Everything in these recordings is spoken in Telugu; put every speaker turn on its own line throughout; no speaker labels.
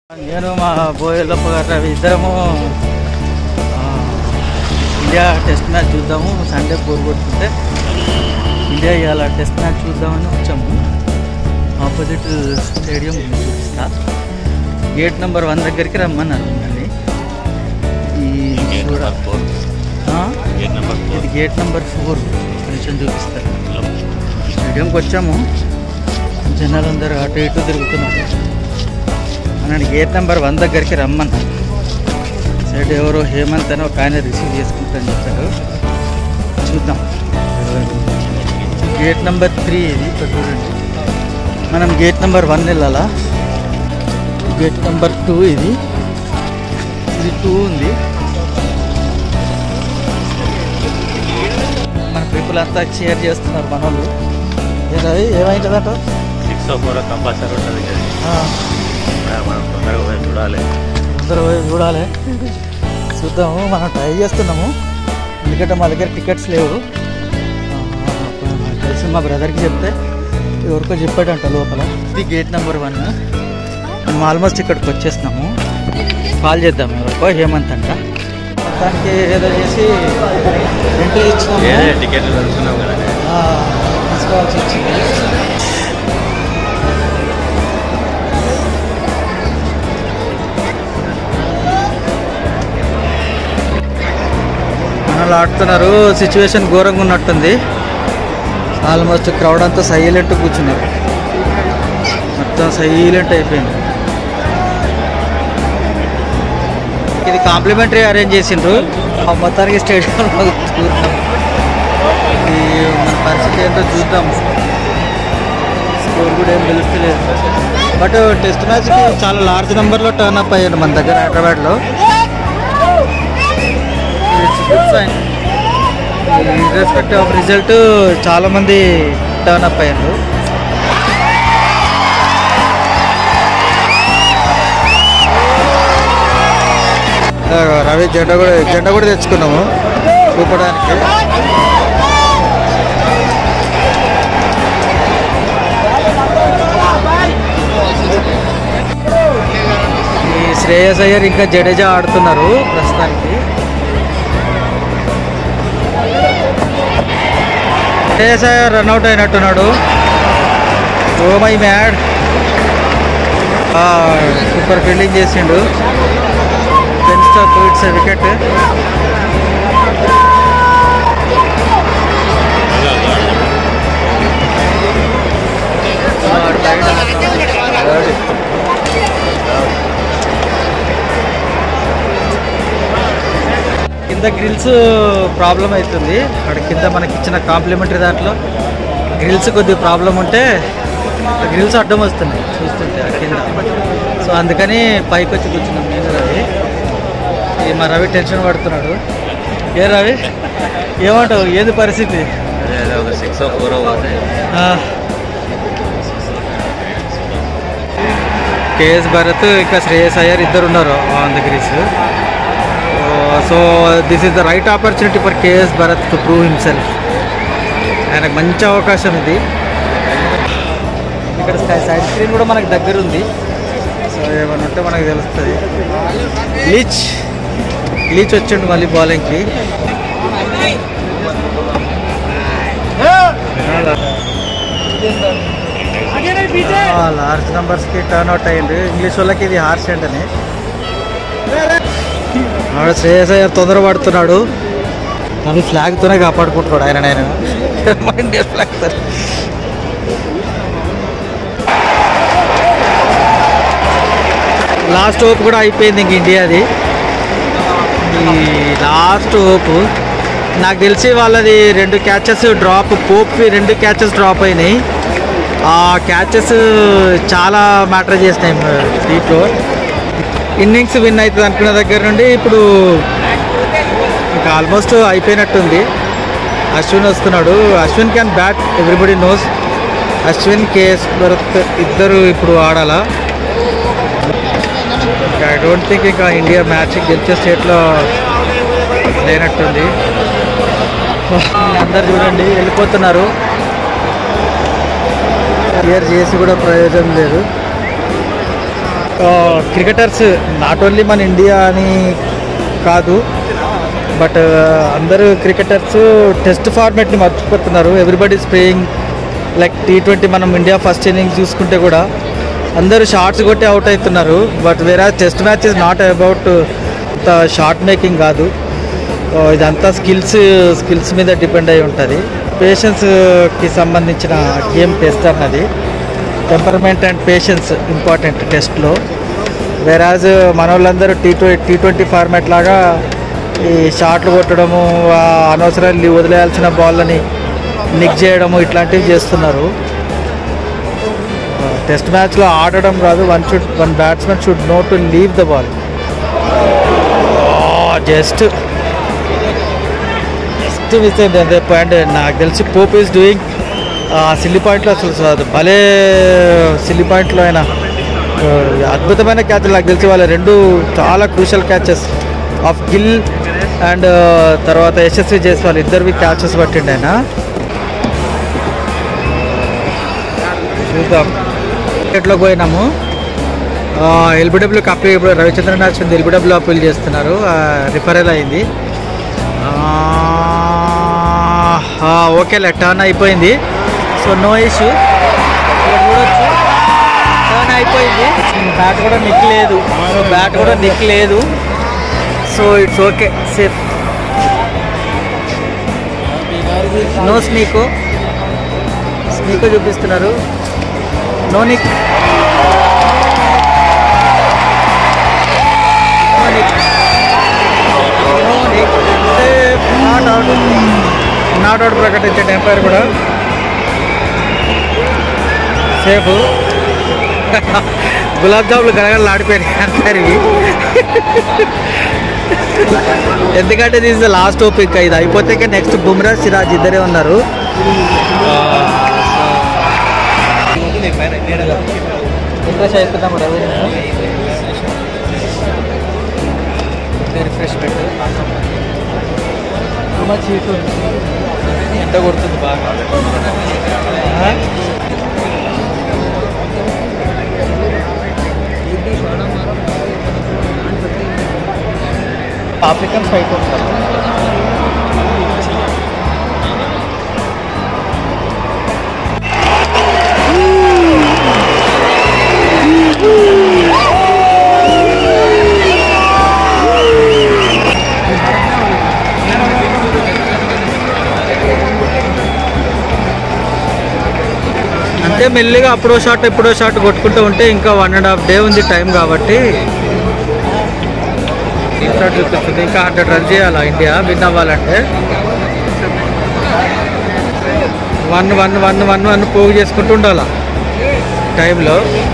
నేను మా బోయలప్ప గారు రవి ఇద్దరము ఇండియా టెస్ట్ మ్యాచ్ చూద్దాము. సండే బోర్ కొట్టుకుంటే ఇండియా ఇవాళ టెస్ట్ మ్యాచ్ చూద్దామని వచ్చాము. ఆపోజిట్ స్టేడియం చూపిస్తా. గేట్ నెంబర్ 1 దగ్గరికి రమ్మన్నారు మిమ్మల్ని. ఇది గేట్ నెంబర్ 4 కొంచెం చూపిస్తారు. స్టేడియంకి వచ్చాము. జనాలు అందరూ అటు ఇటు తిరుగుతున్నారు. నన్ను గేట్ నెంబర్ 1 దగ్గరికి రమ్మన్నారు. సైడ్ ఎవరో హేమంత్ అని ఒక ఆయన రిసీవ్ చేసుకుంటారని చెప్పారు. చూద్దాం. గేట్ నెంబర్ 3 ఇది. ఇక్కడ చూడండి, మనం గేట్ నెంబర్ 1 వెళ్ళాలా. గేట్ నెంబర్ 2 ఇది 2 ఉంది. మన పీపుల్ అంతా షేర్ చేస్తున్నారు మన వాళ్ళు. ఏమైతుందట
604 కంపల్సరీ ఉంటుంది. మనం తొందరగా పోయి
చూడాలి. చూద్దాము. మనం ట్రై చేస్తున్నాము, ఎందుకంటే మా దగ్గర టికెట్స్ లేవు. తెలిసి మా బ్రదర్కి చెప్తే ఎవరికో చెప్పాడంట లోపల. ఇది గేట్ నెంబర్ 1. మేము ఆల్మోస్ట్ ఇక్కడికి వచ్చేస్తున్నాము. కాల్ చేద్దాం ఎవరికో. హేమంత్ అంట. మొత్తానికి ఏదో చేసి ఎంట్రీ ఇచ్చినాము.
టికెట్లు దొరుకుతున్నాం కదా,
తీసుకోవాల్సి వచ్చింది. మనలు ఆడుతున్నారు. సిచ్యువేషన్ ఘోరంగా ఉన్నట్టుంది. ఆల్మోస్ట్ క్రౌడ్ అంతా సైలెంట్ కూర్చున్నారు. మొత్తం సైలెంట్ అయిపోయింది. ఇది కాంప్లిమెంటరీ అరేంజ్ చేసిండ్రు. మొత్తానికి స్టేడియంలో చూద్దాం. మన పరిస్థితి ఏంటో చూద్దాం. స్కోర్ కూడా ఏం తెలుస్తలేదు. బట్ టెస్ట్ మ్యాచ్కి చాలా లార్జ్ నెంబర్లో టర్న్ అప్ అయ్యాడు మన దగ్గర హైదరాబాద్లో. ఇర్రెస్పెక్టివ్ ఆఫ్ రిజల్ట్ చాలామంది టర్న్ అప్ అయ్యారు. రవి జెండా కూడా తెచ్చుకున్నాము చూపడానికి. ఈ శ్రేయస్ అయ్యర్ ఇంకా జడేజా ఆడుతున్నారు ప్రస్తుతానికి. శ్రేయస్ అయ్యర్ రన్అట్ అయినట్టున్నాడు. Oh my mad. Super fielding చేసిండు. It's wicket. కింద గ్రిల్స్ ప్రాబ్లం అవుతుంది. అక్కడ కింద మనకి ఇచ్చిన కాంప్లిమెంటరీ దాంట్లో గ్రిల్స్ కొద్దిగా ప్రాబ్లం ఉంటే గ్రిల్స్ అడ్డం వస్తున్నాయి చూస్తుంటే కింద. సో అందుకని పైకి వచ్చి కూర్చున్నాం నేను రవి. మా రవి టెన్షన్ పడుతున్నాడు. ఏ రవి ఏమంటావు, ఏది పరిస్థితి?
604
కేఎస్ భరత్ ఇంకా శ్రేయస్ అయ్యర్ ఇద్దరు ఉన్నారు on the crease. So this is the right opportunity for KS Bharat to prove himself. ఆయనకు మంచి అవకాశం ఇది. ఇక్కడ సైడ్ స్క్రీన్ కూడా మనకు దగ్గర ఉంది. సో ఏమన్నా ఉంటే మనకు తెలుస్తుంది. లీచ్ వచ్చిండు మళ్ళీ బౌలింగ్కి. లార్జ్ నెంబర్స్కి టర్న్ అవుట్ అయ్యింది. ఇంగ్లీష్ వాళ్ళకి ఇది హార్ష్ హ్యాండ్ అని. శ్రేయస్ అయ్యర్ తొందర పడుతున్నాడు. కానీ ఫ్లాగ్తోనే కాపాడుకుంటున్నాడు ఆయన ఇండియా ఫ్లాగ్. లాస్ట్ హోప్ కూడా అయిపోయింది ఇంక ఇండియాది. ఈ లాస్ట్ హోప్ నాకు తెలిసి వాళ్ళది 2 క్యాచెస్ డ్రాప్. పోప్కి 2 క్యాచెస్ డ్రాప్ అయినాయి. ఆ క్యాచెస్ చాలా మ్యాటర్ చేసినాయి దీంట్లో. ఇన్నింగ్స్ విన్ అవుతుంది అనుకున్న దగ్గర నుండి ఇప్పుడు ఇంకా ఆల్మోస్ట్ అయిపోయినట్టుంది. అశ్విన్ వస్తున్నాడు. Ashwin can bat, everybody knows. Ashwin, KS Bharat ఇద్దరు ఇప్పుడు ఆడాలా. ఐ డోంట్ థింక్ ఇంకా ఇండియా మ్యాచ్ గెలిచే స్టేట్లో లేనట్టుంది. అందరు చూడండి వెళ్ళిపోతున్నారు. క్లియర్ చేసి కూడా ప్రయోజనం లేదు. క్రికెటర్స్ నాట్ ఓన్లీ మన ఇండియా అని కాదు, బట్ అందరూ క్రికెటర్స్ టెస్ట్ ఫార్మాట్ని మర్చిపోతున్నారు. Everybody spraying like T20. మనం ఇండియా ఫస్ట్ ఇన్నింగ్స్ చూసుకుంటే కూడా అందరూ షార్ట్స్ కొట్టి అవుట్ అవుతున్నారు. బట్ వేరే test match is not about short making కాదు, ఇదంతా స్కిల్స్ మీద డిపెండ్ అయి ఉంటుంది. పేషెన్స్కి సంబంధించిన గేమ్ టెస్ట్ అన్నది. టెంపర్మెంట్ అండ్ పేషెన్స్ ఇంపార్టెంట్ టెస్ట్లో. వేరాజ్ మన వాళ్ళందరూ T20 ఫార్మాట్ లాగా ఈ షాట్లు కొట్టడము, అనవసరాలు వదిలేయాల్సిన బాల్లని నిక్ చేయడము ఇట్లాంటివి చేస్తున్నారు. టెస్ట్ మ్యాచ్లో ఆడడం కాదు, one batsmen should know to leave the ball. Just miss అయింది అదే పాయింట్. నాకు తెలిసి పోప్ ఈజ్ డూయింగ్ సిల్లీ పాయింట్లో అసలు భలే సిల్లీ పాయింట్లో ఆయన అద్భుతమైన క్యాచ్లు. నాకు తెలిసి వాళ్ళ రెండు చాలా crucial catches of Gill and తర్వాత యశస్వి జైస్వాల్ ఇద్దరివి క్యాచెస్ పట్టిండి ఆయన. చూద్దాం. క్రికెట్లోకి పోయినాము. LBW కప్ ఇప్పుడు రవిచంద్రన్ అశ్విన్ LBW అప్పీల్ చేస్తున్నారు. రిఫరల్ అయింది. ఓకేలే, టర్న్ అయిపోయింది. So no issue. చూడొచ్చు టర్న్ అయిపోయింది. బ్యాట్ కూడా నిక్ లేదు. So it's okay, safe. No snicko చూపిస్తున్నారు. No nick. నాట్ అవుట్ ప్రకటించే ఎంపైర్ కూడా సేఫ్. గులాబ్ జాములు గడగడలు ఆడిపోయినాయి అంటారు ఇవి. ఎందుకంటే దిస్ ద లాస్ట్ ఓపిక్. ఇది అయిపోతే నెక్స్ట్ బుమ్రా సిరాజ్ ఇద్దరే ఉన్నారు. రిఫ్రెష్ అయిపోతాము. రవి రిఫ్రెష్మెంట్ చీటు ఎండ కొడుతుంది బాగా. ఆఫ్రికన్ ఫైట్ ఉంటారు. అంటే మెల్లిగా అప్పుడో షాట్ ఎప్పుడో షాట్ కొట్టుకుంటూ ఉంటే ఇంకా 1.5 day ఉంది టైం. కాబట్టి చూపిస్తుంది ఇంకా 100 రన్ చేయాలా ఇండియా విన్ అవ్వాలంటే. 1 పోగు చేసుకుంటూ ఉండాలా టైంలో.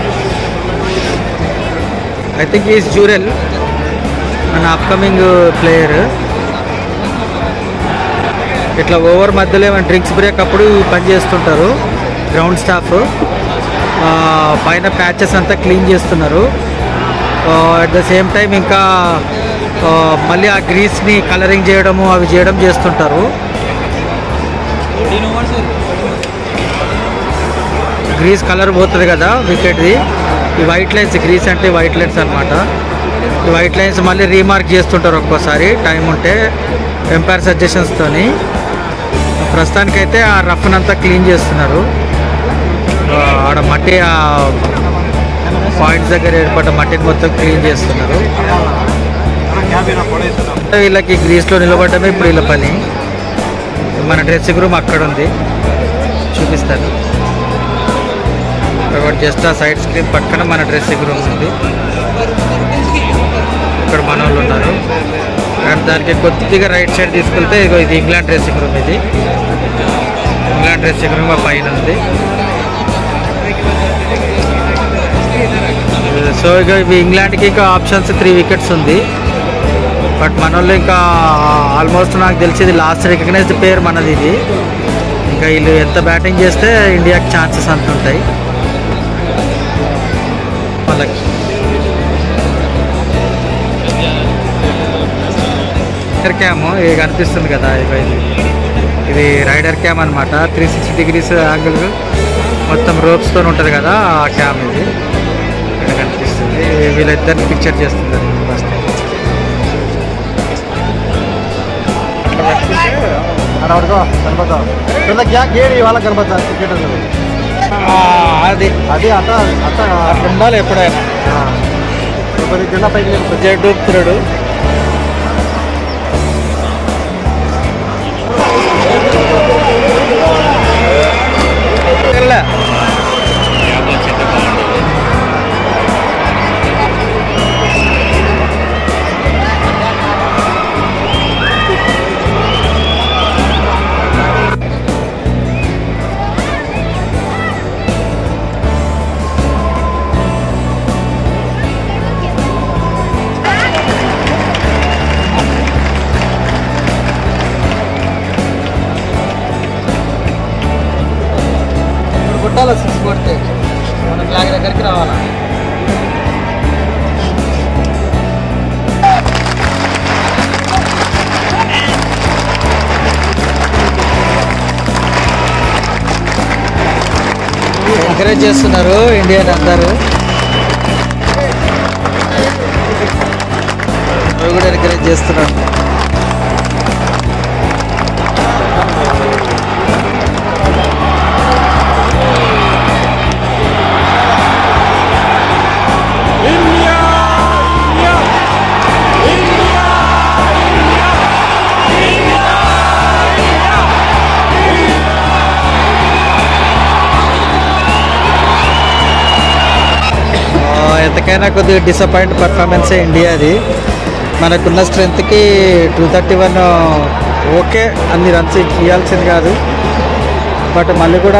ఐ థింక్ ఈజ్ జూరెల్ మన అప్కమింగ్ ప్లేయర్. ఇట్లా ఓవర్ మధ్యలో ఏమైనా డ్రింక్స్ బ్రేక్ అప్పుడు పని చేస్తుంటారు గ్రౌండ్ స్టాఫ్. పైన ప్యాచెస్ అంతా క్లీన్ చేస్తున్నారు. అట్ ద సేమ్ టైం ఇంకా మళ్ళీ ఆ గ్రీస్ని కలరింగ్ చేయడము అవి చేస్తుంటారు. గ్రీస్ కలర్ పోతుంది కదా వికెట్ది. ఈ వైట్ లైన్స్, గ్రీస్ అంటే వైట్ లైన్స్ అనమాట. ఈ వైట్ లైన్స్ మళ్ళీ రీమార్క్ చేస్తుంటారు ఒక్కోసారి టైం ఉంటే ఎంపైర్ సజెషన్స్తోని. ప్రస్తుతానికైతే ఆ రఫ్నంతా క్లీన్ చేస్తున్నారు. ఆడ మట్టి ఆ పాయింట్స్ దగ్గర ఏర్పడ్డ మట్టిని మొత్తం క్లీన్ చేస్తున్నారు. వీళ్ళకి గ్రీస్లో నిలబడమే ఇప్పుడు వీళ్ళ పని. మన డ్రెస్సింగ్ రూమ్ అక్కడ ఉంది, చూపిస్తాను. జస్ట్ ఆ సైడ్ స్క్రీన్ పక్కన మన డ్రెస్సింగ్ రూమ్ ఉంది. ఇక్కడ మన వాళ్ళు ఉన్నారు. అండ్ దానికి కొద్దిగా రైట్ సైడ్ తీసుకెళ్తే ఇది ఇంగ్లాండ్ డ్రెస్సింగ్ రూమ్. ఇది ఇంగ్లాండ్ డ్రెస్సింగ్ రూమ్ ఆ పైన ఉంది. సో ఇక ఇవి ఇంగ్లాండ్కి ఇంకా ఆప్షన్స్ 3 వికెట్స్ ఉంది. బట్ మన వాళ్ళు ఇంకా ఆల్మోస్ట్ నాకు తెలిసి లాస్ట్ రికగ్నైజ్డ్ ప్లేయర్ మనది ఇది. ఇంకా వీళ్ళు ఎంత బ్యాటింగ్ చేస్తే ఇండియాకి ఛాన్సెస్ అంత ఉంటాయి వాళ్ళకి. రైడర్ క్యామ్ ఇది కనిపిస్తుంది కదా, ఇది రైడర్ క్యామ్ అనమాట. 360 degrees యాంగిల్ మొత్తం రోప్స్తో ఉంటుంది కదా, ఆ క్యామ్ ఇది ఇక్కడ కనిపిస్తుంది. వీళ్ళిద్దరిని పిక్చర్ చేస్తున్నారు ఫస్ట్. అది అది అట్ట అట్లా ఉండాలి ఎప్పుడైనా. జెండా పైకి జెడ్ ఊపుతున్నాడు. కొట్టాలి 6 కొడితే మన ఫ్లాగ్ దగ్గరికి రావాలా. ఎంకరేజ్ చేస్తున్నారు ఇండియన్ అందరూ. కూడా ఎంకరేజ్ చేస్తున్నాడు. ఎంతకైనా కొద్దిగా డిసప్పాయింట్ పర్ఫార్మెన్సే ఇండియాది. మనకున్న స్ట్రెంత్కి 231 ఓకే, అన్ని రన్స్ ఇవ్వాల్సింది కాదు. బట్ మళ్ళీ కూడా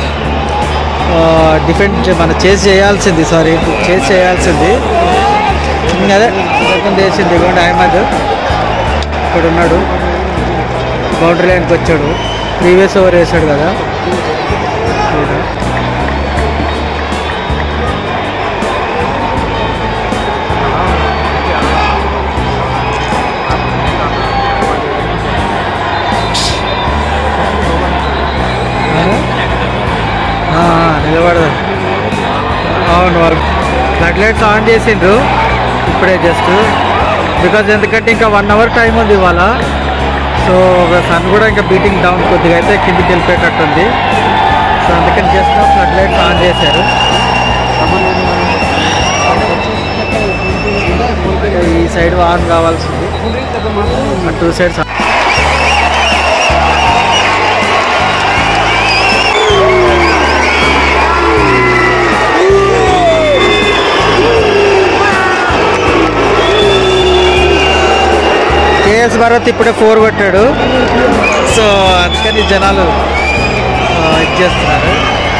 డిఫెండ్ మనం చేసి చేయాల్సింది అదే ఇంతకుముందు వేసింది. ఇవ్వండి అహ్మద్ ఇక్కడ ఉన్నాడు, బౌండరీ లైన్కి వచ్చాడు, ప్రీవియస్ ఓవర్ వేసాడు కదా. నిలబడదు. అవును, వాళ్ళు ఫ్లడ్ లైట్స్ ఆన్ చేసిండ్రు ఇప్పుడే జస్ట్ బికాజ్ ఎందుకంటే ఇంకా 1 hour టైం ఉంది ఇవాళ. సో సన్ కూడా ఇంకా బీటింగ్ డౌన్ కొద్దిగా అయితే కిందికి వెళ్ళిపోయేటట్టుంది. సో అందుకని జస్ట్ ఫ్లడ్ లైట్స్ ఆన్ చేశారు. ఈ సైడ్ ఆన్ కావాల్సింది, 2 sides. కేఎస్ భరత్ ఇప్పుడే 4 కొట్టాడు. సో అందుకని జనాలు ఇది చేస్తున్నారు.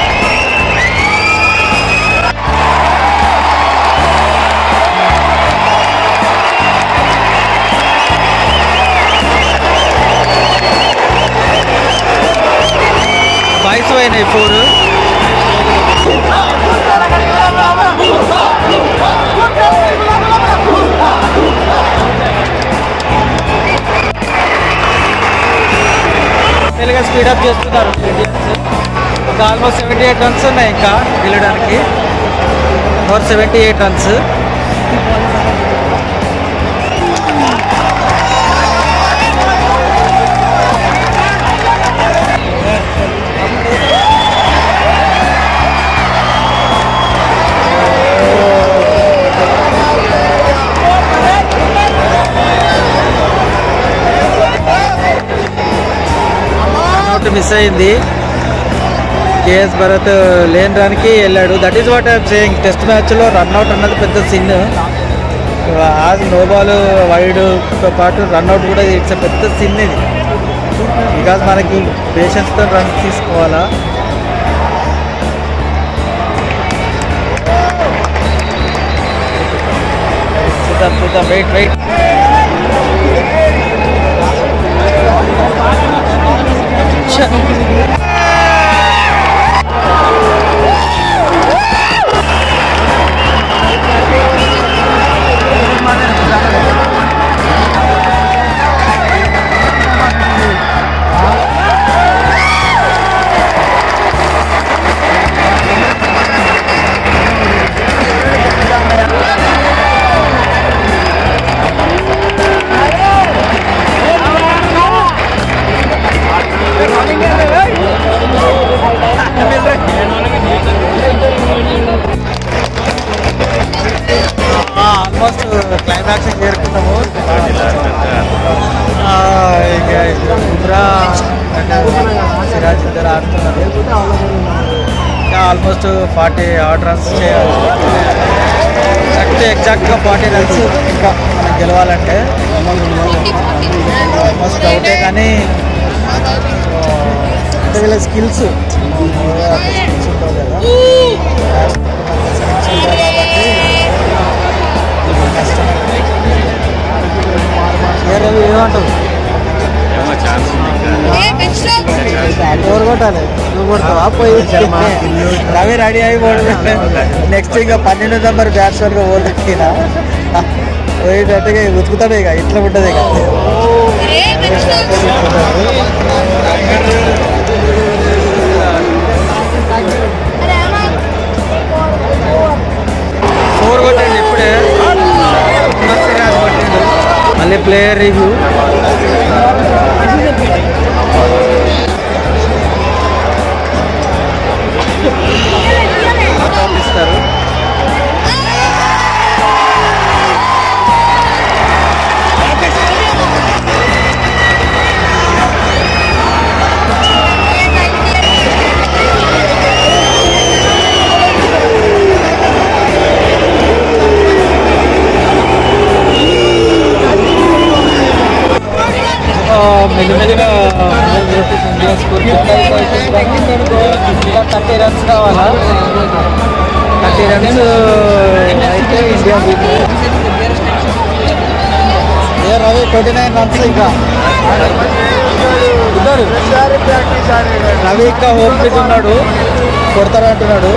బాయ్స్ అయినాయి 4. తెలుగుగా స్పీడప్ చేస్తున్నారు ఇండియన్స్. ఒక ఆల్మోస్ట్ 78 runs ఉన్నాయి ఇంకా వెళ్ళడానికి. 78 runs. మిస్ అయింది. కేఎస్ భరత్ లేని రన్కి వెళ్ళాడు. That is what I'm saying. Test మ్యాచ్లో రన్అట్ అన్నది పెద్ద సిన్. యాజ్ నో బాల్ వైడ్తో పాటు రన్అట్ కూడా ఇట్స్ పెద్ద సిన్ ఇది. బికాజ్ మనకి పేషెన్స్తో రన్స్ తీసుకోవాలా. చూద్దాం వెయిట్. ఆల్మోస్ట్ క్లైమాక్స్ చేరుకున్నాము. ఇక బుమ్రా అండ్ సిరాజ్ ఇద్దరు ఆడుతున్నారు. ఇంకా ఆల్మోస్ట్ 40 odd runs చేయాలి. ఎగ్జాక్ట్గా 40 runs ఇంకా మనం గెలవాలంటే ఆల్మోస్ట్ డౌటే. కానీ అంటే వీళ్ళ స్కిల్స్ ఉంటావు కదా, స్కిల్స్ ఉంటాయి కాబట్టి కష్టం. రవి ఏమంటావు? ఎవరు కొట్టాలి? నువ్వు కొడతావా? పోయి రవి రెడీ అయిపోడు. నెక్స్ట్ ఇంకా 12 నెంబర్ బ్యాట్స్మెన్గా ఓడినా పోయేటట్టుగా ఉతుకుతాడు. ఇక ఇట్లా ఉంటుంది. ఇక ఫోర్ కొట్టండి ఇప్పుడే. సిరాజ్ కొట్టిండు. మళ్ళీ ప్లేయర్ రివ్యూ. పంపిస్తారు. మెల్లిమెల్లిగా ఇండియా స్కోర్ 30 runs కావాలా? 30 runs అయితే ఇండియా రవి 29 runs. ఇంకా ఇద్దరు రవి ఇంకా హోమ్ పిచ్ ఉన్నాడు, కొడతారంటున్నాడు.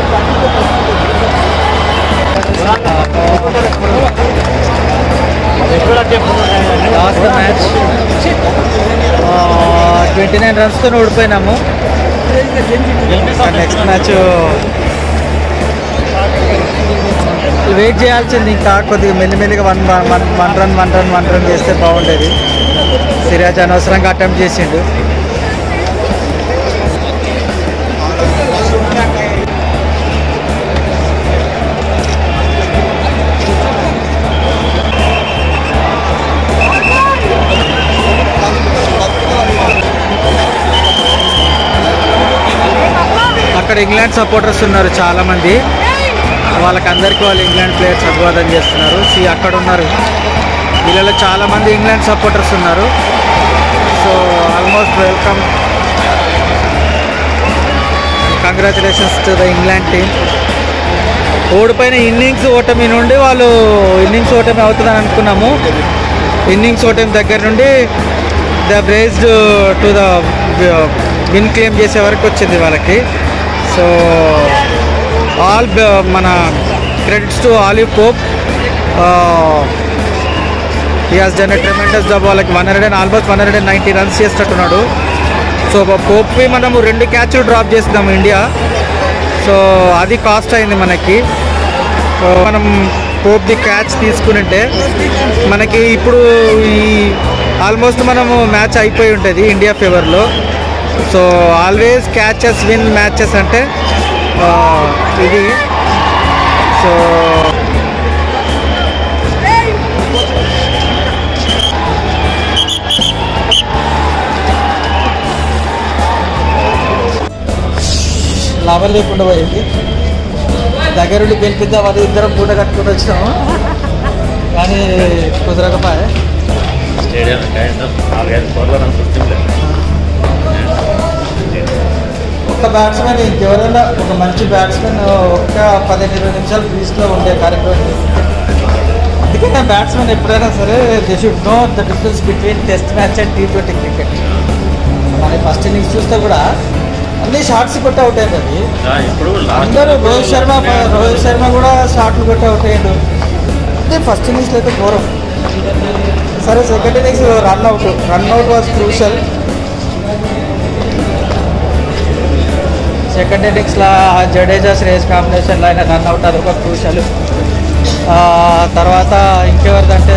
లాస్ట్ మ్యాచ్ 29 runsతో ఓడిపోయినాము. నెక్స్ట్ మ్యాచ్ వెయిట్ చేయాల్సింది. ఇంకా కొద్దిగా మెల్లిమెల్లిగా వన్ రన్ చేస్తే బాగుండేది. సిరాజ్ అనవసరంగా అటెంప్ట్ చేసిండు. అక్కడ ఇంగ్లాండ్ సపోర్టర్స్ ఉన్నారు చాలామంది. వాళ్ళకందరికీ వాళ్ళు ఇంగ్లాండ్ ప్లేయర్స్ అభివాదం చేస్తున్నారు. అక్కడ ఉన్నారు వీళ్ళలో చాలామంది ఇంగ్లాండ్ సపోర్టర్స్ ఉన్నారు. So almost welcome, congratulations to the England team. ఓడిపోయిన ఇన్నింగ్స్ ఓటమి నుండి వాళ్ళు ఇన్నింగ్స్ ఓటమి అవుతుందని అనుకున్నాము. ఇన్నింగ్స్ ఓటమి దగ్గర నుండి the braced to the win claim చేసే వరకు వచ్చింది వాళ్ళకి. సో ఆల్ మన credits to Ollie Pope. He has done a tremendous job. వాళ్ళకి ఆల్మోస్ట్ 190 runs చేసినట్టున్నాడు. సో పోప్వి మనము 2 catches డ్రాప్ చేస్తున్నాము ఇండియా. సో అది కాస్ట్ అయింది మనకి. సో మనం పోప్ది క్యాచ్ తీసుకునింటే మనకి ఇప్పుడు ఈ ఆల్మోస్ట్ మనము మ్యాచ్ అయిపోయి ఉంటుంది ఇండియా ఫేవర్లో. So always catches win matches అంటే ఇది. సో లాభం లేకుండా పోయింది. దగ్గరుండి గెలిపిద్దాం అది ఇద్దరం పూట కట్టుకుని వచ్చినాము, కానీ కుదరకపోయా. ఒక బ్యాట్స్మెన్ ఇంకెవరైనా ఒక మంచి బ్యాట్స్మెన్ ఒక్క 15-20 నిమిషాలు క్రీజ్లో ఉండే కార్యక్రమం చేస్తుంది. అందుకే నా బ్యాట్స్మెన్ ఎప్పుడైనా సరే they should know the difference between test match and T20 cricket. మరి ఫస్ట్ ఇన్నింగ్స్ చూస్తే కూడా అన్ని షార్ట్స్ కొట్టి అవుట్ అయింది. అందరూ రోహిత్ శర్మ కూడా షార్ట్లు కొట్టి అవుట్ అయ్యాడు. అంటే ఫస్ట్ ఇన్నింగ్స్లో అయితే ఘోరం. సరే second innings run out was crucial. Second ఇన్నింగ్స్లో జడేజా శ్రేయస్ కాంబినేషన్లో ఆయన రన్అట్ అది ఒక క్రూషల్. తర్వాత ఇంకెవరిదంటే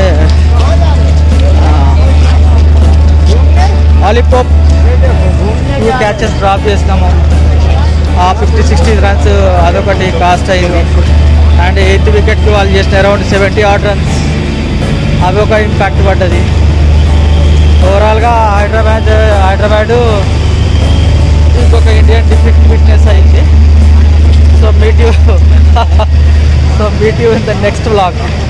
ఆలివ్ పోప్ 2 catches డ్రాప్ చేసినాము. 50-60 runs అదొకటి కాస్ట్ అయింది. అండ్ 8th wicketకి వాళ్ళు చేసిన అరౌండ్ 70 odd runs. అవి ఒక ఇంపాక్ట్ పడ్డది. ఓవరాల్గా హైదరాబాదు ఇంకొక ఇండియన్ డిఫెక్ట్ ఫిట్నెస్ అయింది. So meet you in the next vlog.